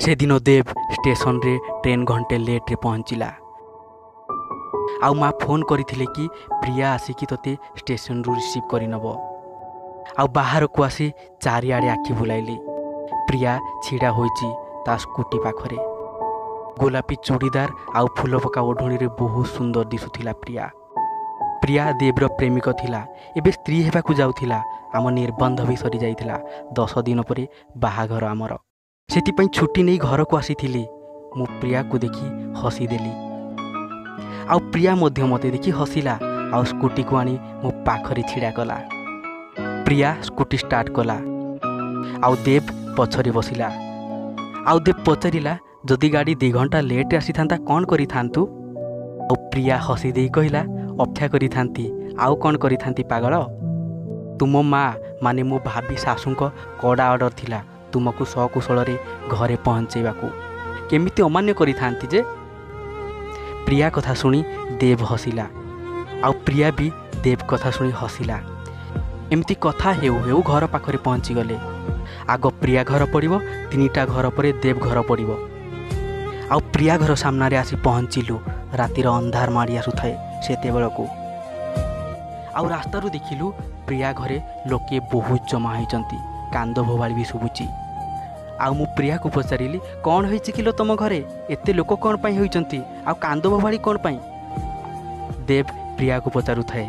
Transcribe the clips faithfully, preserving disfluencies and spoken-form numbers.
से दिन देव स्टेशन रे ट्रेन घंटे लेट रे पहुँचला। आउ माँ फोन करथिले कि प्रिया आसिकी तोते स्टेशन रु रिसीव करि नब। आउ बाहर को आसी चारिआडे आखि बुलाइली। प्रिया छिड़ा होइची ता स्कूटी पाखरे। गोलापी चूड़ीदार आउ फूल पका ओढ़णी रे बहुत सुंदर दिसुथिला प्रिया। प्रिया देवर प्रेमिक थिला, एबे स्त्री हेबाकू जाउथिला। आम निर्बंध भी सरी जाइथिला। दस दिन परे बाहाघर आमर। सेतिपई छुट्टी नहीं घर को आसीथिली। मु प्रिया को देखी हसीदेली। आउ प्रिया मध्य मते देखी हसिला। आउ स्कूटी को आनी मो पाखरे छिड़ा कला। प्रिया स्कूटी स्टार्ट कला। आउ देव पछरे बसिला। आउ देव पचारिला, जदि गाड़ी दि घंटा लेट आसी थांता कौन करि थांतु? आउ प्रिया हसी देई कहिला, अपेक्षा करि थांती। आउ कौन करि थांती पागल? तुम माँ माने मो भाभी सासुंक कड़ा ऑर्डर थिला तुमको सकुशल रे घरे पहुँचेबाकू। केमिति अमान्य करि थांती जे? प्रिया कथा शुणी देव हसिला। आउ प्रिया भी देव कथा शुणी हसिला। एमती कथा हेउ हेउ घर पाखरे पहुँची गले। आग प्रिया घर पड़िबो, तीनिटा घर परे देव घर पड़िबो। आउ प्रिया घर सामना रे आसी पहुँचिलु। रातिर अंधार माड़ी आसुथाए सेतेबेलकू। आउ रास्तारू देखिलु प्रिया घरे लोके बहुत जमा होइचंती। कांद भोवाली भी शुभुची। आउ मु प्रिया को पचारिली, कौन होइछि किलो तम घरे? एते लोक कौन पाई होइचंती? आउ कांद भोवाली कौन पाई? देव प्रिया को पचारुथाए।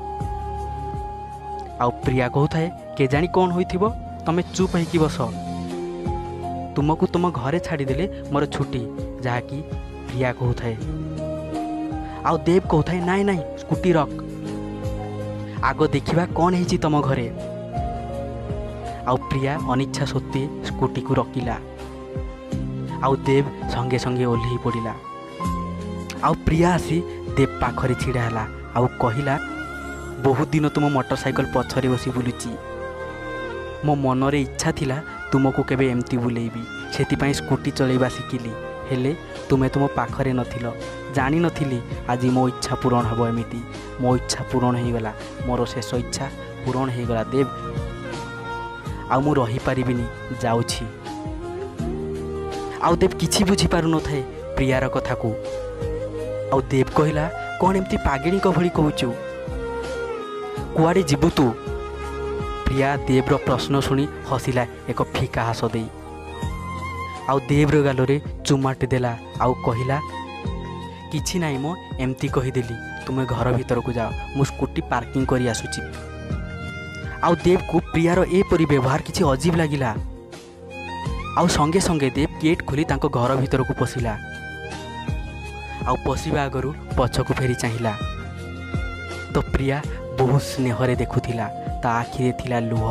आउ प्रिया कहूथाए, के जानी कौन होइथिबो? तमे चुप होइकी बस। तुमको तुम घरे छाड़ीदेले मोर छुट्टी, जहाँकि प्रिया कहूथाए। आउ देव कहूथाए, नाई नाई स्कूटी रख, आग देखिबा कौन हेछि तम घरे। आउ प्रिया अनिच्छा सत्वे स्कूटी को रखिला। आउ देव संगे संगे ओल्ही पड़िला। आउ प्रिया आसी देव पाखरे छिड़ा हैला। आउ कहिला, बहुत दिन तुम मोटरसाइकल पछरे बसी बुलुची। मो मनरे इच्छा थिला तुमको केबे एमती बुलेबी, सेतिपई स्कूटी चलेबा शिखिली। हेले तुमे तुम पाखरे नथिलो, जानी नथिली आज मो इच्छा पूरण हबो। एमिति मो इच्छा पूरण हो गला। मोर शेष इच्छा पूरण हो गला देव। आउ मु रही पारिबिनी, जाउछि। आउ देव किछि बुझी पारु नथाए प्रियार कथा को। आउ देव कहिला, कौन एमती पागिणी को भली कहूचु? कुआडे जीवु तू? प्रिया देव्र प्रश्न शुणी हसिला एक फिका हास दे। आउ देव्र गालरे चुमाटी देला। आउ कहिला, किछि नाई मो एमती कहीदेली, तुमे घर भीतर को जाओ, मु स्कूटी पार्किंग करी आसुची। आउ देव को प्रियार एपरी व्यवहार किछि अजीब लागिला। आउ संगे संगे देव गेट खोली तांको घर भीतर को पशिला। आउ पशिबा आगरु पछकु फेरी चाहिला तो प्रिया बहुत स्नेहरे देखुथिला। ता आखिरे थिला लुह।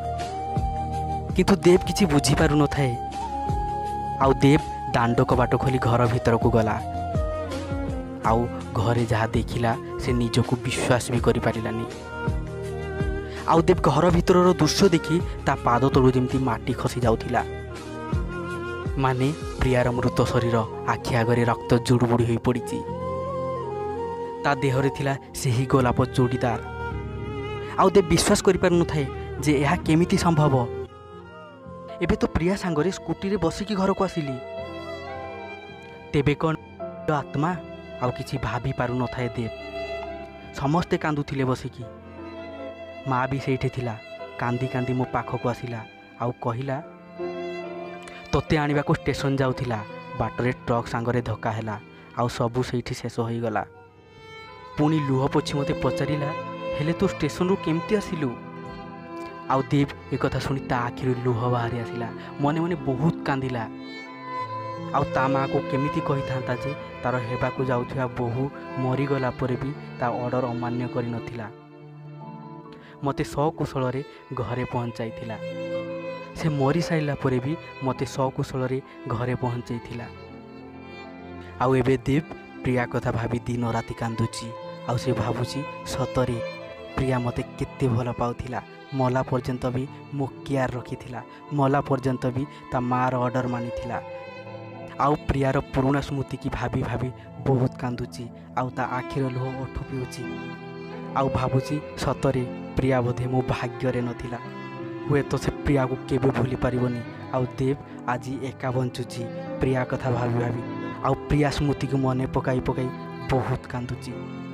किंतु देव किछि बुझी पारु नथाए। आउ देव दांड कबाट खोली घर भीतर को गला। आउ घरे जहाँ देखिला से निजको विश्वास भी करि पारिलानी। आउ देव घर भीतर दृश्य देखी ता पाद तलु जेमती माटी खसी जाउथिला। माने प्रियार मृत शरीर आखि आगरे रक्त जुड़बुड़ी होई पड़िछि। ता देहरे थिला सेही गोलाप चूड़ीदार। आउ देव विश्वास करि पारु नथाए जे एहा केमिति संभव। एबे तो प्रिया सांगरे स्कूटी रे बसिकी घर को आसिली। तेबे कौन आत्मा? आउ किछि भाभी पारु नथाए देव। समस्ते कांदुथिले बसिकी। माँ भी सेठी थिला। कांदी कांदी मो पाख को आसिला। आउ कहिला, तोते आनिबा को स्टेशन जाउथिला, बाटरे ट्रक सांगरे धक्का हैला। आउ सबु सेठी शेष होई गला। पुणी लुह पोछि मते पचारिला, हेले तो स्टेशन रु केमती आसिलु? आउ देव एक कथा सुनी ता आखिरु लुह बाहरी आसिला। मने मने बहुत कांदिला। आउ ता माँ को केमिति कहि थांता जे तार हेबाकू जाउथिया बहु मरीगला परे भी ता ऑर्डर अमान्य करि नथिला। मते सकुशल रे घरे पहुँचाइथिला। से मरी साइला परे भी मते सकुशल रे घरे पहुँचाइथिला। आउ एबे देव प्रिया कथा भाभी दिन राति कांदुची। आउ से भाबुची सतरे प्रिया मते केते भल पाउथिला। मला पर्यंत भी मो केयर रखिथिला। मला पर्यंत भी ता मार ऑर्डर मानिथिला। आउ प्रियार पुराना स्मृति की भाभी भाभी बहुत कांदुची। आउ ता आखिर लुह ओठ पिउची। आउ भाबुची सतरे प्रिया बोधे मो भाग्य रे नथिला। ହୁଏତ ସେ ପ୍ରିୟାକୁ କେବେ ଭୁଲି ପାରିବନି। ଆଉ ଦେବ ଆଜି ଏକା ବଞ୍ଚୁଛି ପ୍ରିୟା କଥା ଭାବି ଭାବି, ଆଉ ପ୍ରିୟା ସ୍ମୃତିକୁ ମନେ ପକାଇ ପକାଇ ବହୁତ କାନ୍ଦୁଛି।